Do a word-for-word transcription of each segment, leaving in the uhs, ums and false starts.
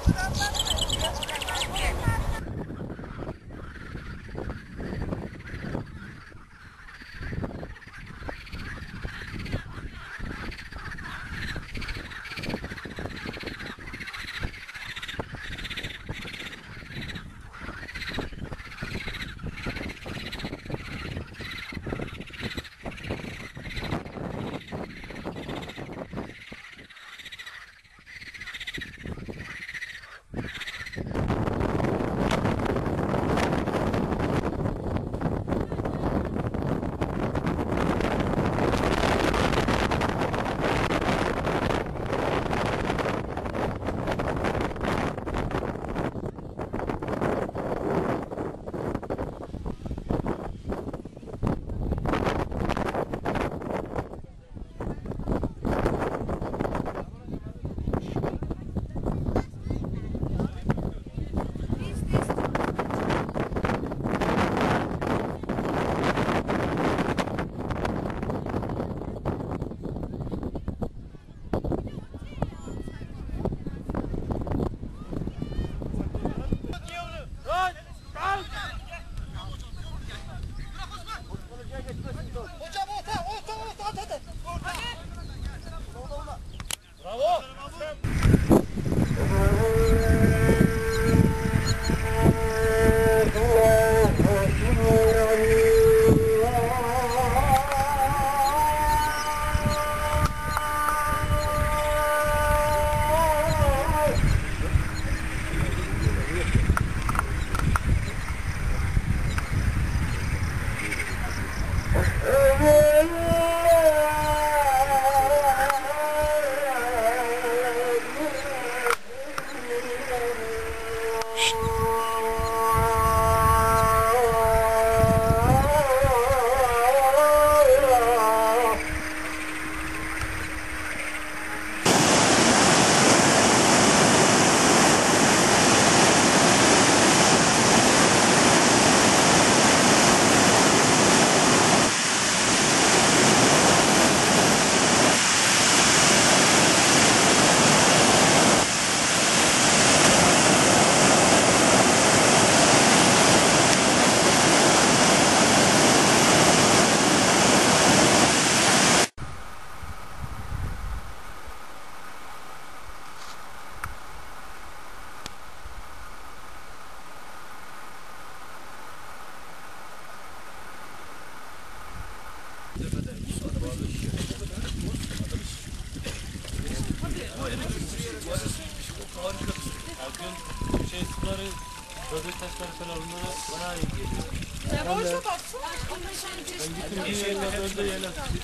Şey suları, böbrek taşları falan onlara bana iyi geliyor. Ya boşa baksana. Ben gittim bir yerine döndü yerine.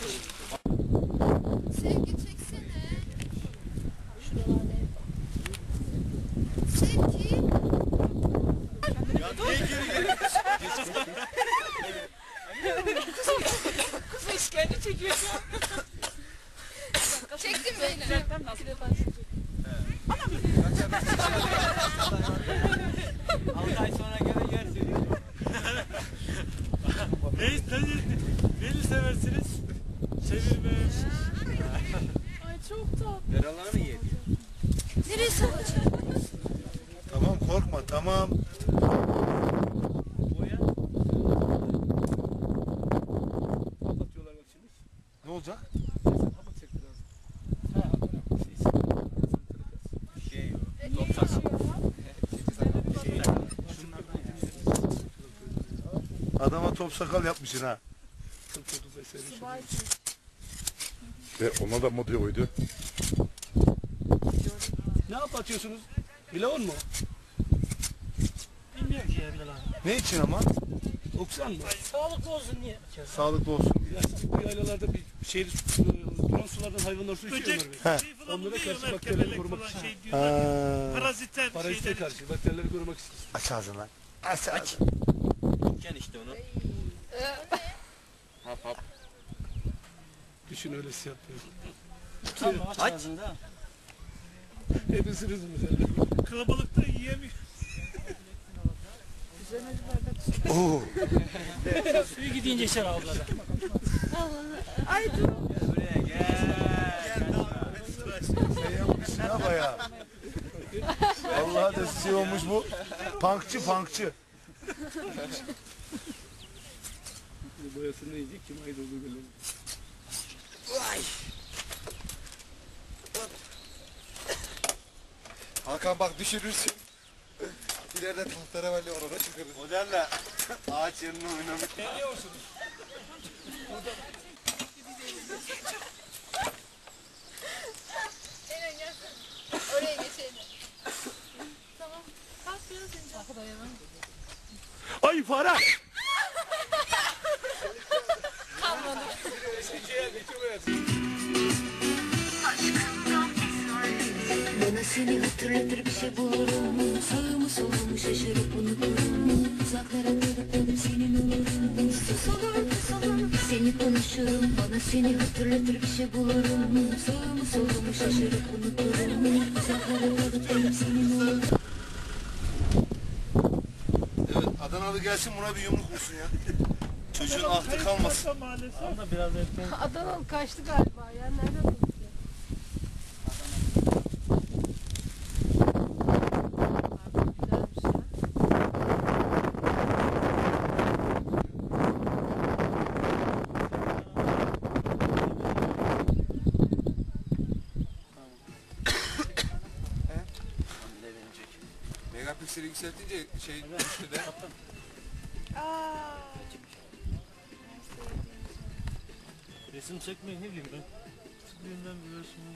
Sevgi çeksene. Şuralarda ev. Sevgi. Ya niye geri geri? Kız işkence çekiyor şu an. Çektin mi beni? altı ay sonra gene yersin. Neyi, neyi seversiniz? Çevirme. Ay çok tatlı. Yaralar mı yedi? Neresi acaba? Tamam korkma tamam. Boya. Kapatıyorlar bak şimdi. Ne olacak? Kapatacak biraz. Ha, Şey yok. Niye yaşıyor Adama top sakal yapmışsın ha. Ve ona da motive oydu. Ne yapatıyorsunuz? Bilavun mu? bilmiyorum ki ya Bilal abi. Ne için ama? Oksan mı? Sağlıklı olsun diye. Sağlıklı olsun. Ya bu yaylalarda bir şey, duran sulardan hayvanlar su içiyorlar. He. Şey falan Onlara oluyor, karşı onlar bakterileri kebelek korumak falan için. şey diyorlar. Ha. Parazitler Parazite şeyler. karşı bakterileri korumak için. Aç ağzını lan. Aç ağzını. Ken işte onu. Hap hap. Düşün öylesi yapıyor. Tamam aç ağzında. Hep ısırırız mesela. Kalabalıkta yiyemiyor. Oo. Suyu gidince içer ablada. Ay dur. Buraya gel. Sen yapmışsın ha bayağı. Vallahi de şey olmuş bu. Punkçı punkçı. Boyasını yiyecek kim ait olduğu belli. Hakan bak düşürürsün. İleride tahterevalli var ona çıkarız. O derle ağaç yerine oynamış. Geliyor musunuz? Eren gel. Oraya geçelim. Tamam. Kalk biraz ince. Arkada yemem. Ay fare! Kalmadı. Bana seni hatırlatır bir şey bulurum. Sağımı solumu şaşırıp unuturum. Uzaklara dönüp dönüp senin olurum. Sus olur pus olur seni konuşurum. Bana seni hatırlatır bir şey bulurum. Sağımı solumu şaşırıp unuturum. Uzaklara dönüp dönüp senin olurum. Evet Adanalı gelsin buna bir yumruk vursun ya. Çocuğun ahtı kalmasın. Maalesef. Ama biraz erken. Adanalı kaçtı galiba ya. Nerede buldu? Güzelmiş ya. Megapikseli yükseltince şey düştü de. Resim çekmeyi ne bileyim ben. Küçüklüğümden bir resim.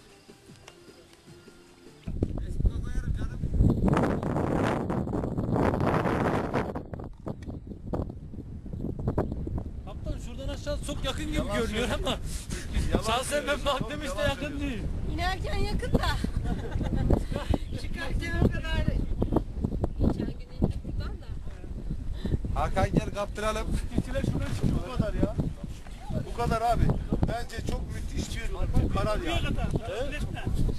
Kaptan şuradan aşağı çok yakın gibi Yalan görünüyor söylüyor. ama şahsen ben baktım işte Yalan yakın değil. İnerken yakın da. Çıkarken o kadar. Geçen gün indik buradan da. Hakan gel kaptıralım. Gittiler şuraya çıkıyor. Bu kadar ya. Bu kadar abi. Bence çok müthiş bir karar Buraya ya. kadar. Acele etme.